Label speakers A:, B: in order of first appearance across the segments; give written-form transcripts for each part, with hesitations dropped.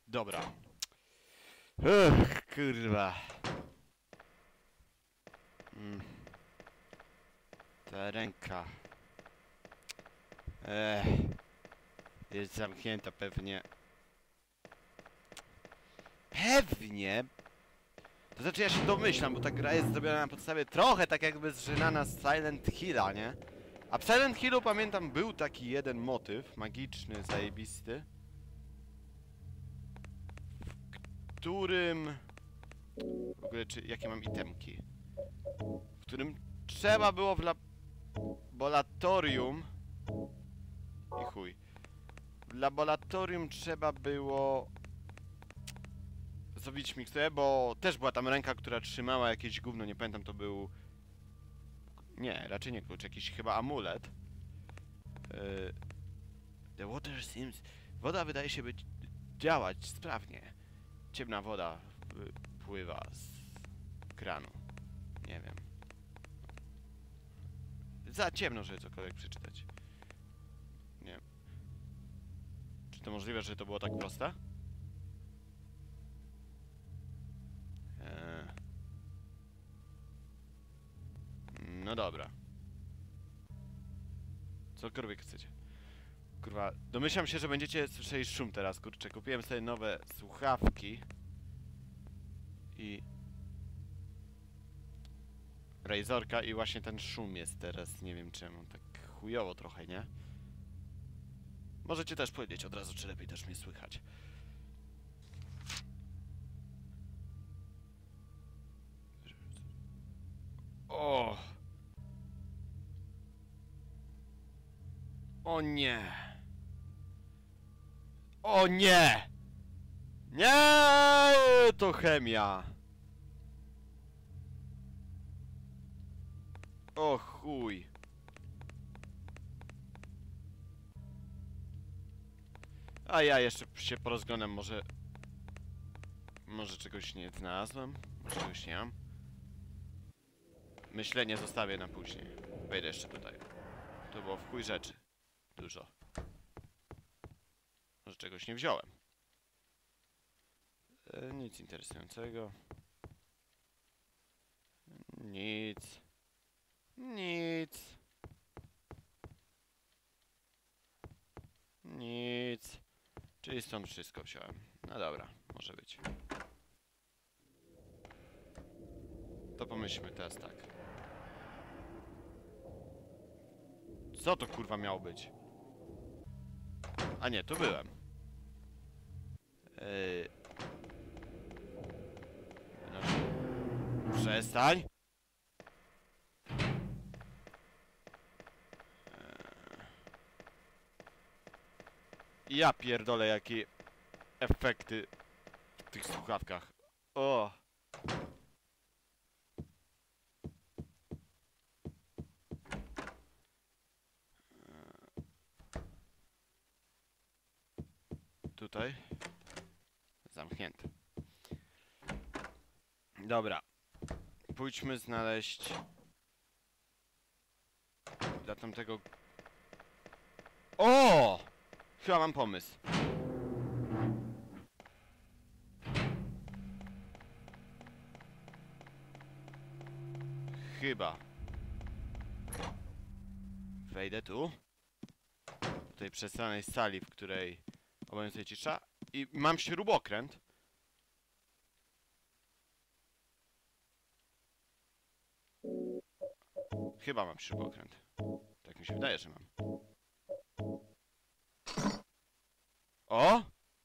A: Dobra. Kurwa. Ta ręka. Jest zamknięta pewnie. Pewnie? To znaczy ja się domyślam, bo ta gra jest zrobiona na podstawie trochę tak jakby zżynana z Silent Hilla, nie? A w Silent Hillu pamiętam był taki jeden motyw, magiczny, zajebisty, w którym... W ogóle jakie mam itemki? W którym trzeba było w laboratorium... I chuj. W laboratorium trzeba było... zrobić miksturę, bo też była tam ręka, która trzymała jakieś gówno, nie pamiętam, to był... Nie, raczej nie klucz, jakiś chyba amulet. The water seems... Woda wydaje się działać sprawnie. Ciemna woda pływa z kranu. Nie wiem. Za ciemno, żeby cokolwiek przeczytać. Nie wiem. Czy to możliwe, że to było tak proste? No dobra. Cokolwiek chcecie. Kurwa, domyślam się, że będziecie słyszeli szum teraz, kurczę. Kupiłem sobie nowe słuchawki. I... Razorka i właśnie ten szum jest teraz, nie wiem czemu. Tak chujowo trochę, nie? Możecie też powiedzieć od razu, czy lepiej też mnie słychać. O! O nie! O nie! Nie! To chemia! O chuj! A ja jeszcze się porozglądam, może... Może czegoś nie znalazłem? Może czegoś nie mam? Myślenie zostawię na później. Wejdę jeszcze tutaj. To było w chuj rzeczy. Dużo. Może czegoś nie wziąłem. Nic interesującego. Nic. Nic. Nic. Czyli stąd wszystko wziąłem. No dobra, może być. To pomyślmy teraz tak. Co to kurwa miało być? A nie, tu byłem. No, przestań! Ja pierdolę, jakie efekty w tych słuchawkach. O! Tutaj. Zamknięte. Dobra. Pójdźmy znaleźć... Dla tamtego... O! Chyba mam pomysł. Chyba. Wejdę tu. Do tej przestranej sali, w której obowiązuje cisza. I mam śrubokręt. Chyba mam śrubokręt. Tak mi się wydaje, że mam. O!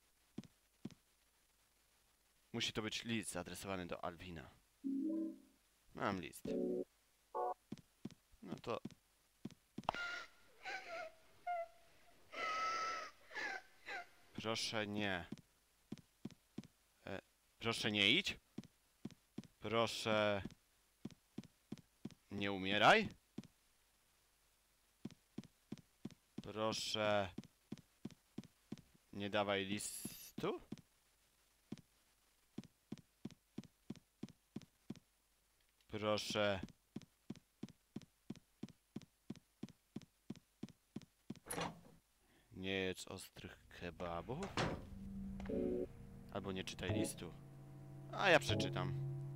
A: Musi to być list zaadresowany do Alwina. Mam list. No to... Proszę nie. Proszę nie idź. Proszę... Nie umieraj. Proszę... Nie dawaj listu. Proszę... Nie jedz ostrych kebabów. Albo nie czytaj listu. A ja przeczytam.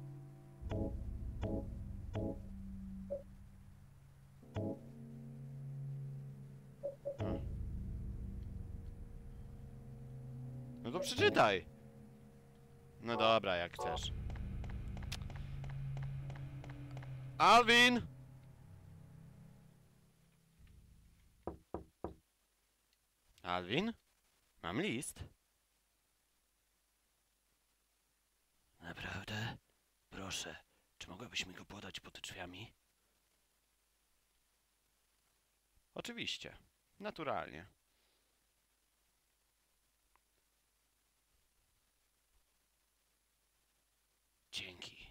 A: No to przeczytaj. No dobra, jak chcesz. Alvin! Alvin? Mam list. Naprawdę? Proszę, czy mogłabyś mi go podać pod drzwiami? Oczywiście. Naturalnie. Dzięki.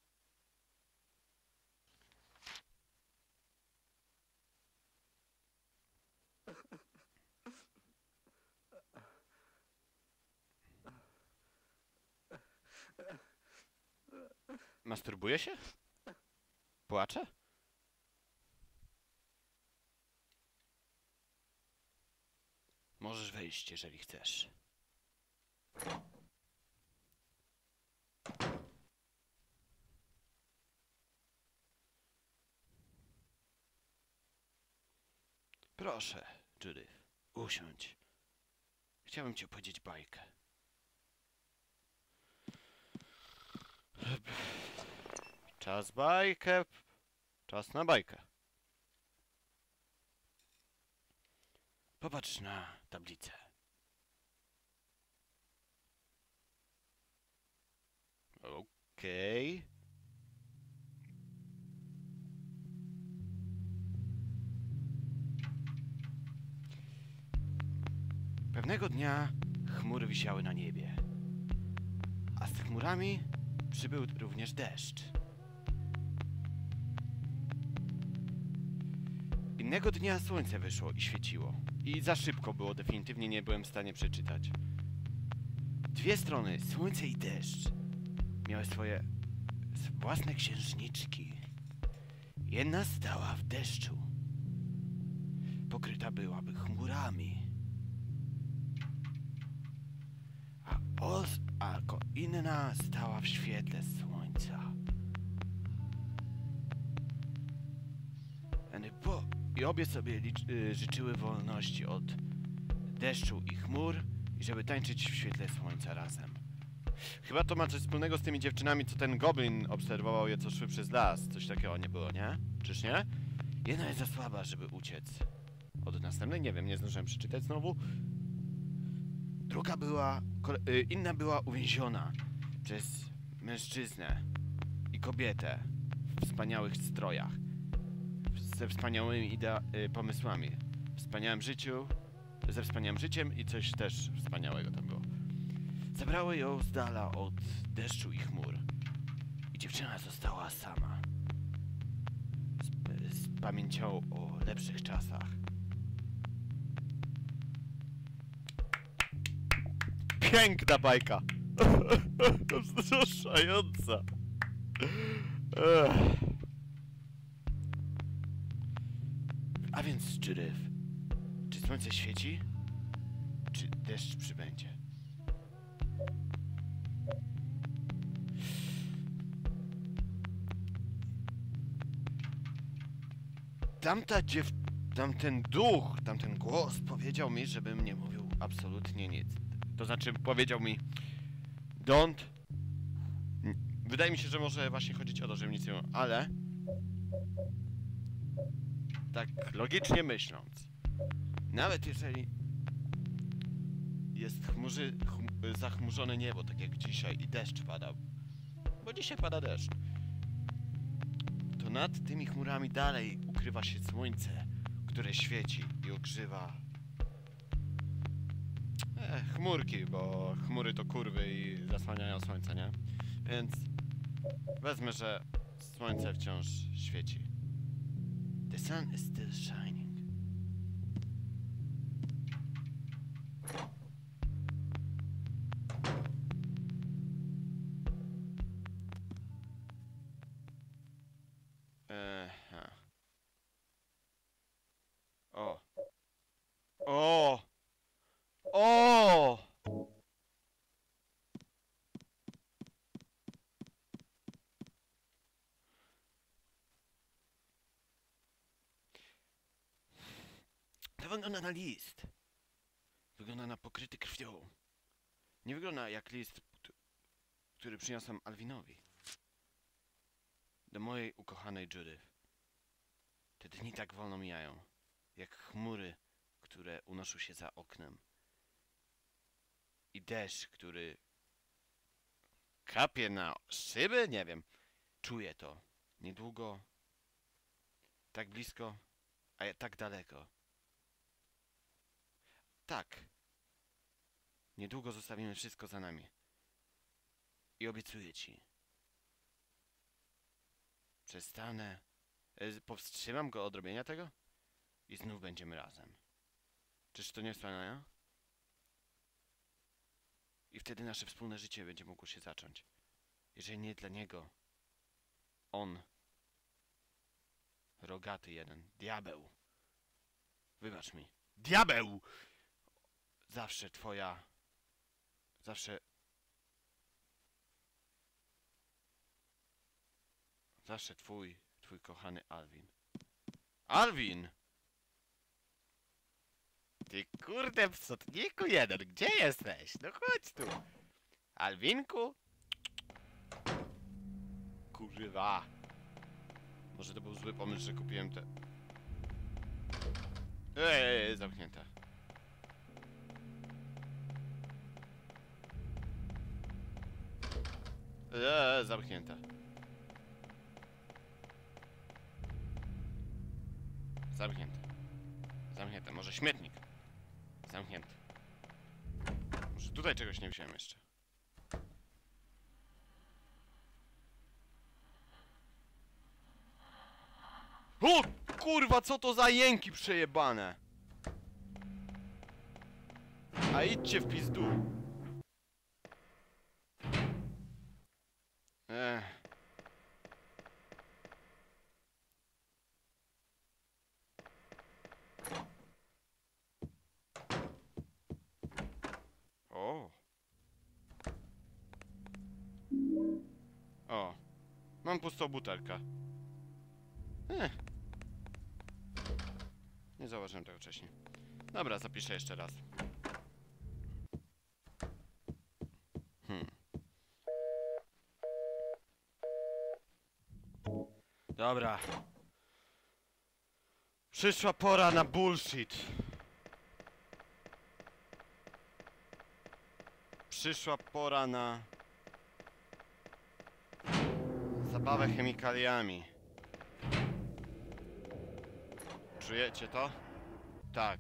A: Masturbuje się? Płacze? Możesz wejść, jeżeli chcesz. Proszę, Judith, usiądź. Chciałbym ci opowiedzieć bajkę. Czas bajkę. Czas na bajkę. Popatrz na tablicę. Okej. Pewnego dnia chmury wisiały na niebie, a z chmurami przybył również deszcz. Innego dnia słońce wyszło i świeciło. I za szybko było, definitywnie nie byłem w stanie przeczytać. Dwie strony, słońce i deszcz, miały swoje własne księżniczki. Jedna stała w deszczu. Pokryta byłaby chmurami. A inna stała w świetle słońca. I obie sobie życzyły wolności od deszczu i chmur i żeby tańczyć w świetle słońca razem. Chyba to ma coś wspólnego z tymi dziewczynami, co ten goblin obserwował je, co szły przez las. Coś takiego nie było, nie? Czyż nie? Jedna jest za słaba, żeby uciec od następnej. Nie wiem, nie zdążyłem przeczytać znowu. Druga była... inna była uwięziona przez mężczyznę i kobietę w wspaniałych strojach. Ze wspaniałymi pomysłami. Ze wspaniałym życiem i coś też wspaniałego tam było. Zabrały ją z dala od deszczu i chmur. I dziewczyna została sama. Z pamięcią o lepszych czasach. Piękna bajka! Wzruszająca! A więc, Judith, czy słońce świeci? Czy deszcz przybędzie? Tamten głos powiedział mi, żebym nie mówił absolutnie nic. To znaczy powiedział mi don't. Wydaje mi się, że może właśnie chodzić o to, żebym nic nie mówił, ale tak logicznie myśląc, nawet jeżeli jest zachmurzone niebo, tak jak dzisiaj, i deszcz pada, bo dzisiaj pada deszcz, to nad tymi chmurami dalej ukrywa się słońce, które świeci i ogrzewa chmurki, bo chmury to kurwy i zasłaniają słońce, nie? Więc wezmę, że słońce wciąż świeci. The sun is still shining. O. O! O! wygląda na list. Wygląda na pokryty krwią. Nie wygląda jak list, który przyniosłem Alvinowi. Do mojej ukochanej Judith. Te dni tak wolno mijają, jak chmury, które unoszą się za oknem. I deszcz, który kapie na szyby? Nie wiem. Czuję to. Niedługo. Tak blisko, a tak daleko. Tak. Niedługo zostawimy wszystko za nami. I obiecuję ci. Przestanę. Powstrzymam go od robienia tego? I znów będziemy razem. Czyż to nie wspaniałe? I wtedy nasze wspólne życie będzie mogło się zacząć. Jeżeli nie dla niego. On. Rogaty jeden. Diabeł. Wybacz mi. Diabeł! Zawsze twoja... Zawsze... Zawsze twój kochany Alvin. Alvin! Ty kurde psotniku jeden, gdzie jesteś? No chodź tu. Alwinku? Kurwa. Może to był zły pomysł, że kupiłem te... zamknięte. Zamknięte. Zamknięte. Zamknięte. Może śmietnik. Zamknięty. Może tutaj czegoś nie wziąłem jeszcze. O! Kurwa, co to za jęki przejebane? A idźcie w pizdu. O. O. Mam pustą butelkę. Nie zauważyłem tego wcześniej. Dobra, zapiszę jeszcze raz. Dobra. Przyszła pora na bullshit. Przyszła pora na... zabawę chemikaliami. Czujecie to? Tak.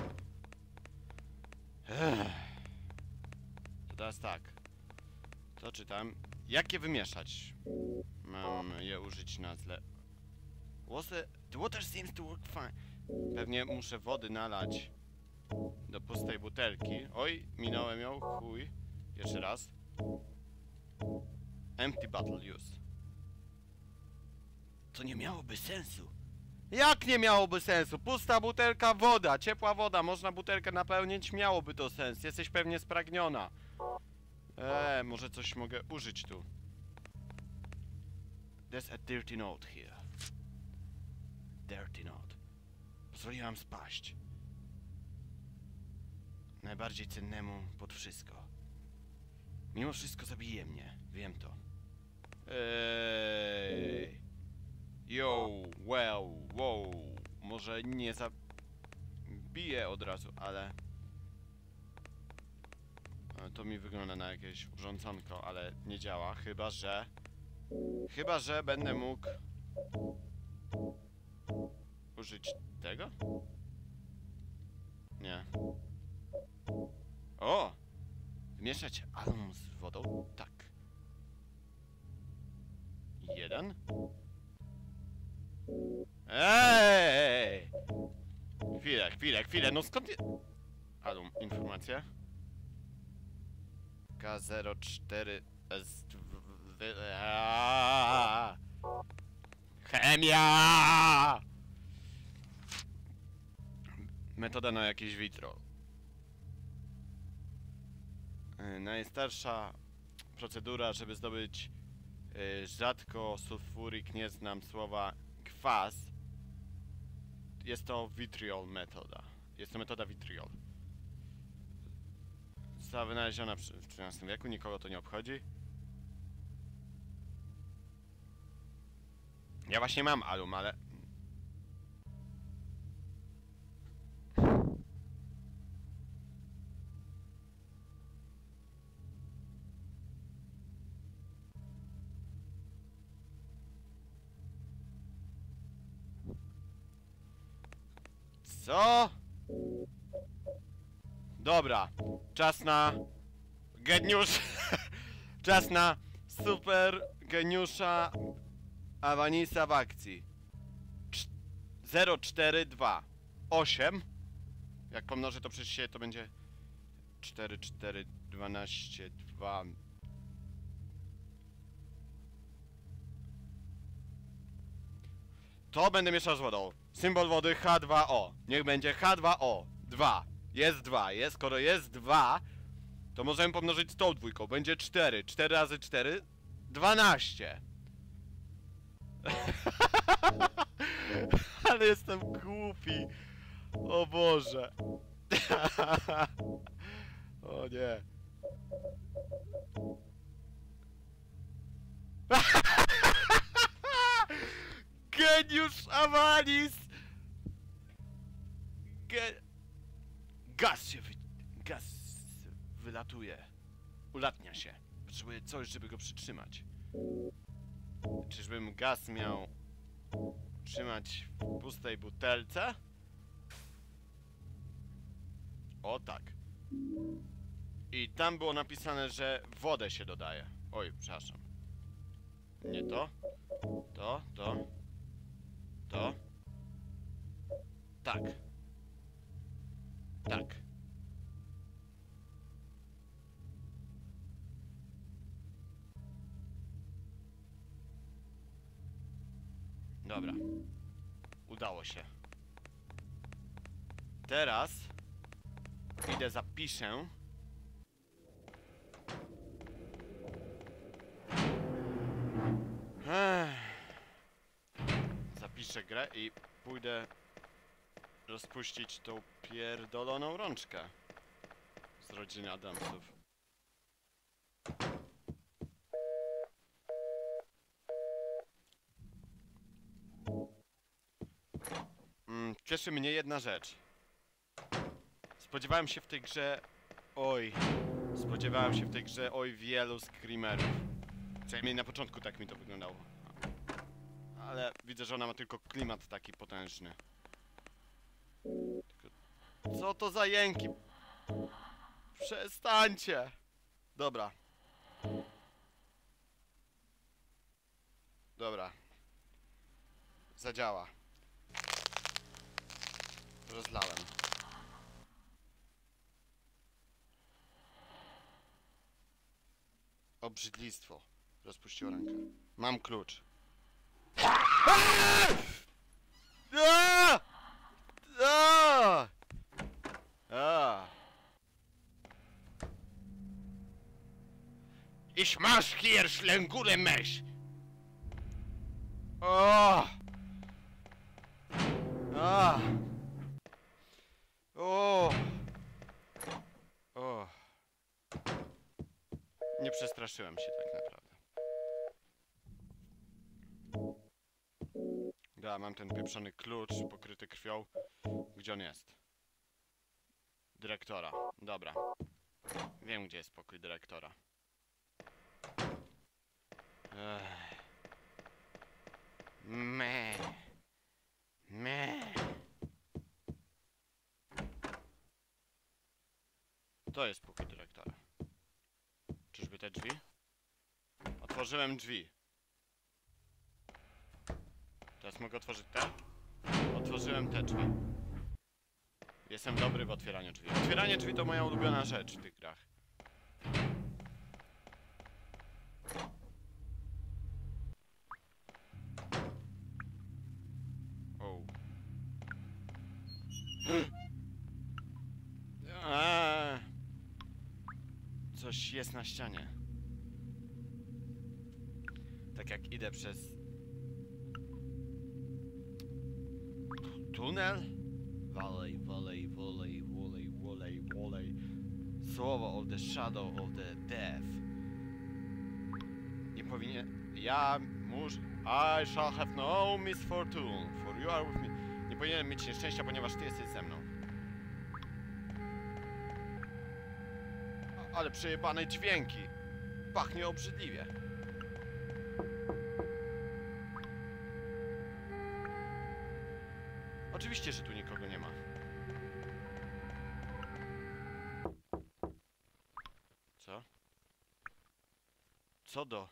A: To teraz tak. To czytam. Jak je wymieszać? Mam je użyć na zle... The water seems to work fine. Pewnie muszę wody nalać do pustej butelki. Oj, minąłem ją, chuj. Jeszcze raz. Empty bottle use. To nie miałoby sensu. Jak nie miałoby sensu? Pusta butelka, woda, ciepła woda. Można butelkę napełnić, miałoby to sens. Jesteś pewnie spragniona. Może coś mogę użyć tu. There's a dirty note here. Dirty note. Pozwoliłam spaść. Najbardziej cennemu pod wszystko. Mimo wszystko zabije mnie. Wiem to. Yo, wow. Może nie zabiję od razu, ale... To mi wygląda na jakieś urządzonko, ale nie działa. Chyba, że będę mógł... użyć tego? Nie. O! Mieszać alum z wodą? Tak. 1. Ej! Chwilę, no skąd je... Alum, informacja. K04 Chemia! Metoda na jakieś vitro. Najstarsza procedura, żeby zdobyć rzadko sulfurik, nie znam słowa, kwas. Jest to vitriol metoda. Jest to metoda vitriol. Została wynaleziona w XIII wieku, nikogo to nie obchodzi. Ja właśnie mam alum, ale... Co? Dobra, czas na geniusz. Czas na super geniusza Avanisa w akcji. 042 8. Jak pomnożę to przez siebie, to będzie 4 4 12 2. To będę mieszał z wodą. Symbol wody H2O. Niech będzie H2O. 2. Jest 2. Jest, skoro jest 2, to możemy pomnożyć z tą dwójką. Będzie 4. 4 razy 4. 12. Ale jestem głupi. O Boże. O nie. Geniusz Avanis! Gaz wylatuje. Ulatnia się. Potrzebuję coś, żeby go przytrzymać. Czyżbym gaz miał trzymać w pustej butelce? O tak. I tam było napisane, że wodę się dodaje. Oj, przepraszam. Nie to. To. Tak. Tak. Dobra. Udało się. Teraz idę, zapiszę. Zapiszę grę i pójdę rozpuścić tą pierdoloną rączkę z rodziny Adamsów. Cieszy mnie jedna rzecz. Spodziewałem się w tej grze... Spodziewałem się w tej grze wielu screamerów. Przynajmniej na początku tak mi to wyglądało. Ale widzę, że ona ma tylko klimat taki potężny. Tylko... Co to za jęki? Przestańcie! Dobra. Dobra. Zadziała. Rozlałem. Obrzydlistwo. Rozpuściło rękę. Mam klucz. Ich mach hier Schlängule mich! O! O! O! Nie przestraszyłem się tak naprawdę. Da, mam ten pieprzony klucz pokryty krwią. Gdzie on jest? Dyrektora. Dobra. Wiem, gdzie jest pokój dyrektora. To jest pokój dyrektora. Czyżby te drzwi? Otworzyłem drzwi. Teraz mogę otworzyć te? Otworzyłem te drzwi. Jestem dobry w otwieraniu drzwi. Otwieranie drzwi to moja ulubiona rzecz w tych grach. O. Coś jest na ścianie. Tak jak idę przez... tunel? Valley, valley, valley, valley, valley, valley. Słowo of the shadow of the death. Nie powinien... Ja muszę... I shall have no misfortune, for you are with me. Nie powinienem mieć nieszczęścia, ponieważ ty jesteś ze mną. Ale przejebane dźwięki. Pachnie obrzydliwie. Oczywiście, że tu nikogo nie ma. Co? Co do?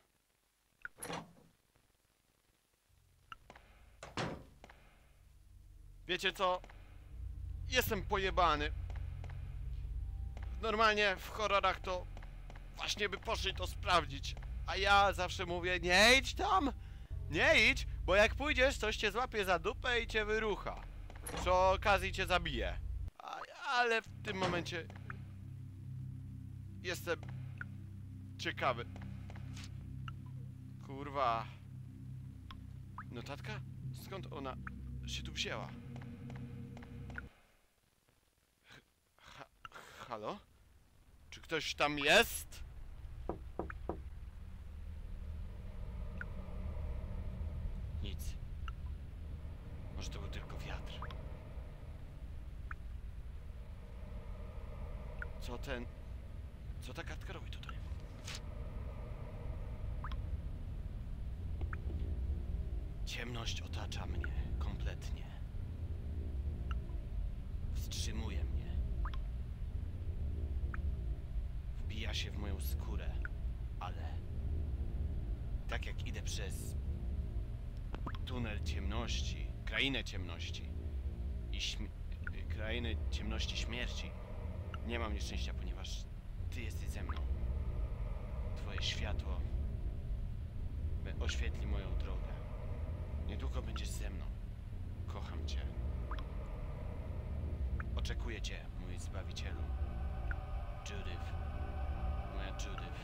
A: Wiecie co? Jestem pojebany. Normalnie w horrorach to właśnie by poszli to sprawdzić. A ja zawsze mówię, nie idź tam! Nie idź, bo jak pójdziesz, coś cię złapie za dupę i cię wyrucha. Przy okazji cię zabije. Ale w tym momencie jestem ciekawy. Kurwa. Notatka? Skąd ona się tu wzięła? Halo? Czy ktoś tam jest? Nic. Może to był tylko wiatr. Co ta kartka robi tutaj? Ciemność otacza mnie kompletnie. Wstrzymuje mnie. Wbija się w moją skórę, ale tak jak idę przez tunel ciemności, krainę ciemności i krainę ciemności śmierci, nie mam nieszczęścia, ponieważ ty jesteś ze mną. Twoje światło oświetli moją drogę. Niedługo będziesz ze mną. Kocham cię. Oczekuję cię, mój Zbawicielu. Judith. Moja Judith.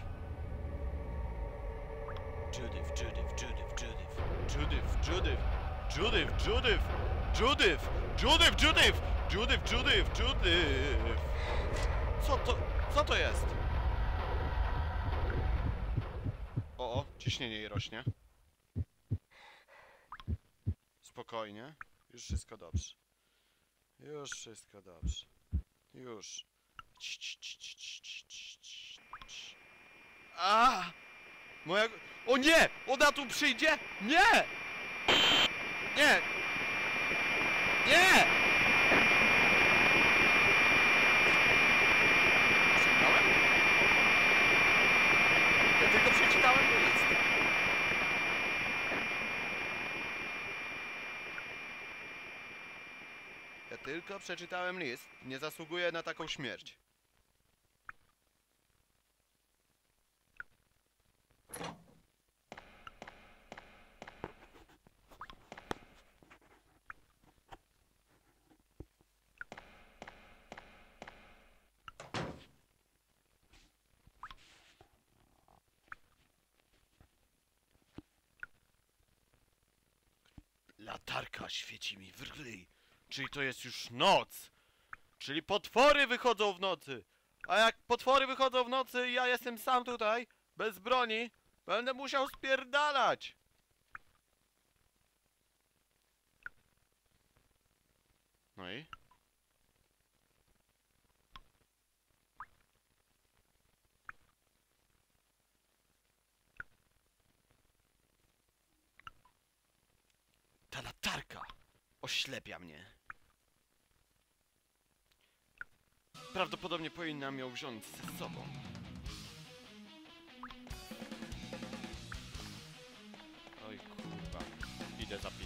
A: Judith, Judith, Judith, Judith. Judith, Judith. Judith, Judith. Judith. Judith, Judith. Judith, Judith, Judith. Co to jest? O, ciśnienie jej rośnie. Spokojnie. Już wszystko dobrze. Już wszystko dobrze. Już. A! Moja... O nie! Ona tu przyjdzie? Nie! Nie! Nie! Przeczytałem? Ja tylko przeczytałem list. Ja tylko przeczytałem list. Nie zasługuję na taką śmierć. Latarka świeci mi w ryj. Czyli to jest już noc. Czyli potwory wychodzą w nocy. A jak potwory wychodzą w nocy i ja jestem sam tutaj, bez broni, będę musiał spierdalać. No i? Ta latarka oślepia mnie. Prawdopodobnie powinnam ją wziąć ze sobą. Oj kurwa. Idę za